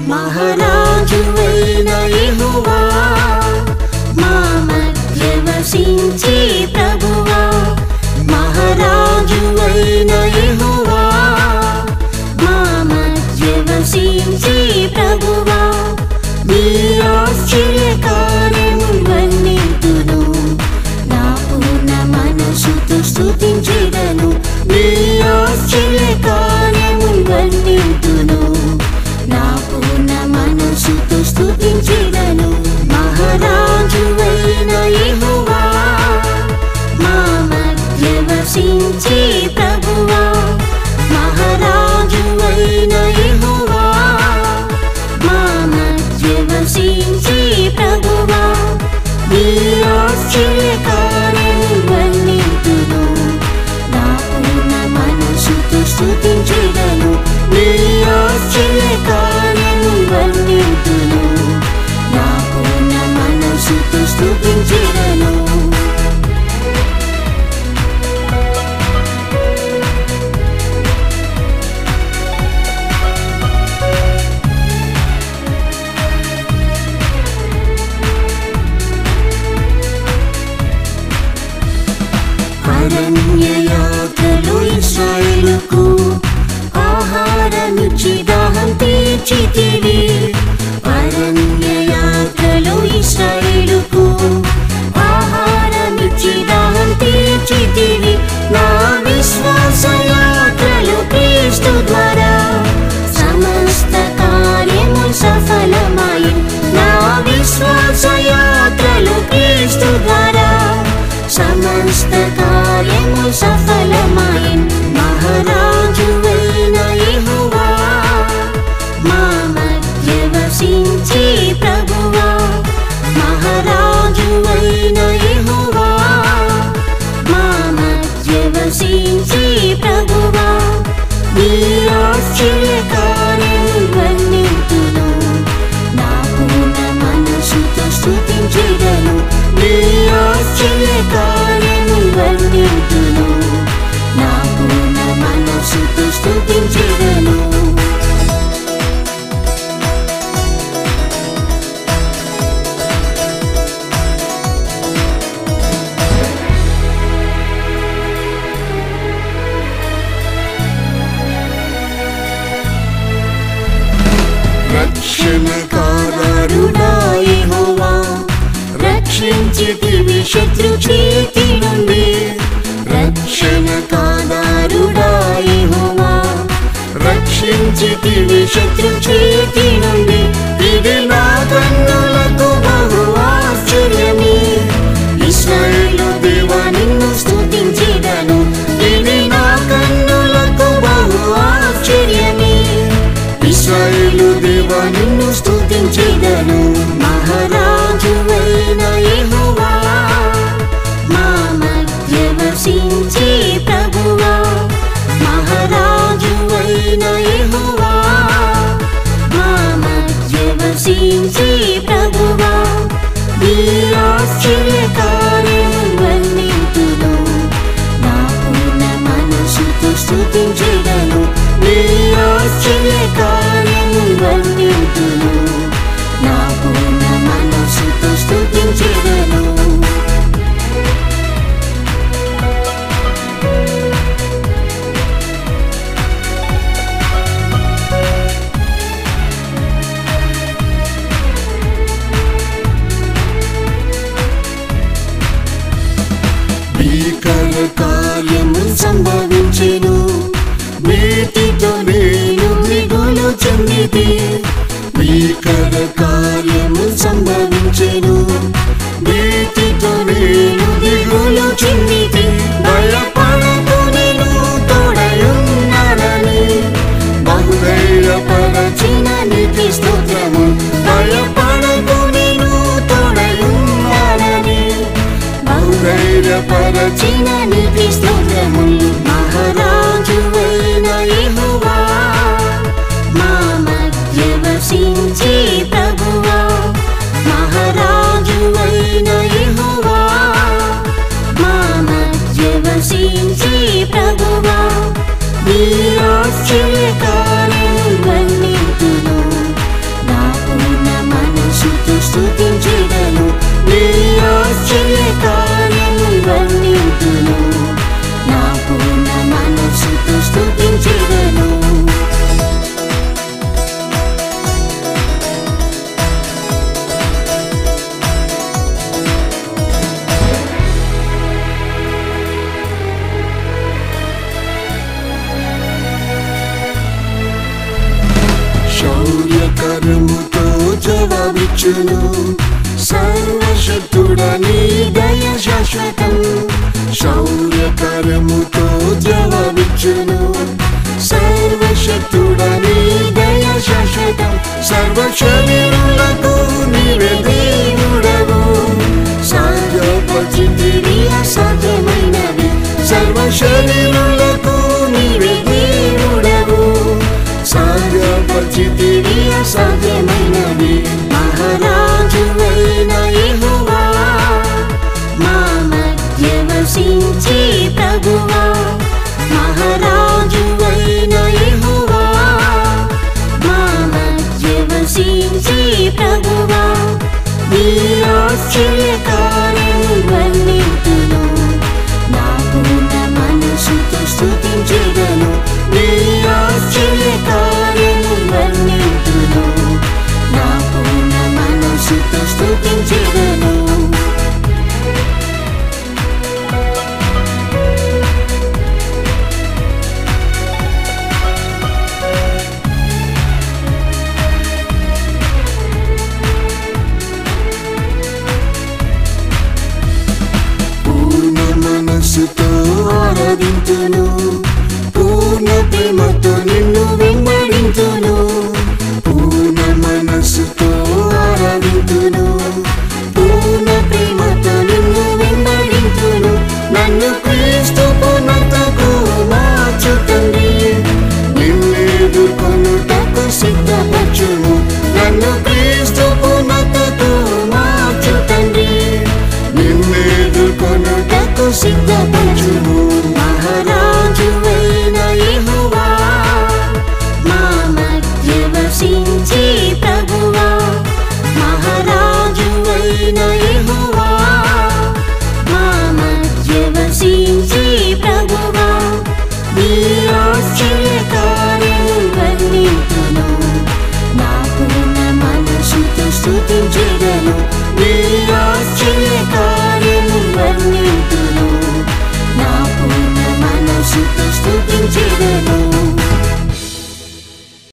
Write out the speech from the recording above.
మహారాజువైన యెహోవా మా మధ్య వసించే ప్రభువా మహారాజువైన యెహోవా మా మధ్య వసించే ప్రభువా నీ ఆశ్చర్య కార్యములు వర్ణింతును నా పూర్ణ మనసుతో స్తుతించెదను నీ ఆశ్చర్య కార్యములు వర్ణింతును నా పూర్ణ మనసుతో స్తుతించెదను మహారాజువైన యెహోవా మా మధ్య వసించే ప్రభువా మహారాజువైన యెహోవా మా మధ్య వసించే ప్రభువా నీ ఆశ్చర్య కార్యములు వర్ణింతును నా పూర్ణ మనసుతో స్తుతించెదను నీ ఆశ్చర్య కార్యములు వర్ణింతును నా పూర్ణ మనసుతో స్తుతించెదను అరణ్య యాత్రలో ఇశ్రాయేలుకు ఆహారమిచ్చి దాహం తీర్చితివి అరణ్య యాత్రలో ఇశ్రాయేలుకు ఆహారమిచ్చి దాహం తీర్చితివి నా విశ్వాస యాత్రలో క్రీస్తు ద్వారా సమస్త కార్యములు సఫలమాయెను నా విశ్వాస యాత్రలో క్రీస్తు ద్వారా సమస్త కార్యములు సఫలమాయెను మహారాజువైన యెహోవా మా మధ్య వసించే ప్రభువా మహారాజువైన యెహోవా మా మధ్య వసించే ప్రభువా నీ ఆశ్చర్య కార్యములు వర్ణింతును నా పూర్ణ మనసుతో స్తుతించెదను నీ ఆశ్చర్య కార్యములు వర్ణింతును నా పూర్ణ మనసుతో స్తుతించెదను రక్షణకారుడా యెహోవా రక్షించితివి శత్రు చేతి నుండి రక్షణకారుడా యెహోవా రక్షించితివి శత్రు చేతి నుండి ఇది నా కన్నులకు బహు ఆశ్చర్యమే ఇశ్రాయేలు దేవా నిన్ను స్తుతించెదను ఇది నా కన్నులకు బహు ఆశ్చర్యమే ఇశ్రాయేలు దేవా నిన్ను స్తుతించెదను మహారాజువైన యెహోవా మా మధ్య వసించే ప్రభువా మహారాజువైన యెహోవా మా మధ్య వసించే ప్రభువా నీ ఆశ్చర్య కార్యములు వర్ణింతును నా పూర్ణ మనసుతో స్తుతించెదను నీ ఆశ్చర్య కార్యములు వర్ణింతును నా పూర్ణ మనసుతో స్తుతించెదను భీకర కార్యములు సంభవించెను భీతితో నేను దిగులు చెందితి భీకర కార్యములు సంభవించెను భీతితో నేను దిగులు చెందితి భయపడకు నేను తోడయున్నానని బహుధైర్యపరచిన నీతి స్తోత్రము భయపడకు నేను తోడయున్నానని బహుధైర్యపరచిన నీతి స్తోత్రములు మహారాజువైన యెహోవా మా మధ్య వసించే ప్రభువా మహారాజువైన యెహోవా మా మధ్య వసించే ప్రభువా నీ ఆశ్చర్య కార్యములు వర్ణింతును స్తుతించెదను నీ ఆశ్చర్య కార్యములు వర్ణింతును నా పూర్ణ మనస్సుతో స్తుతించెదను శౌర్యకరముతో జవాబిచ్చును సర్వశక్తుడా నీ దయ శాశ్వతం శౌర్యకరముతో జవాబిచ్చును సర్వశక్తుడా నీ దయ శాశ్వతం సర్వశరీరులకు నీవే దేవుడవు సాధ్యపరిచితివి అసాధ్యమైనవి సర్వశరీరులకు నీవే దేవుడవు సాధ్యపరిచితివి అసాధ్యమైనవి మహారాజువైన యెహోవా మా మధ్య వసించే ప్రభువా మహారాజువైన యెహోవా మా మధ్య వసించే ప్రభువా నీ ఆశ్చర్య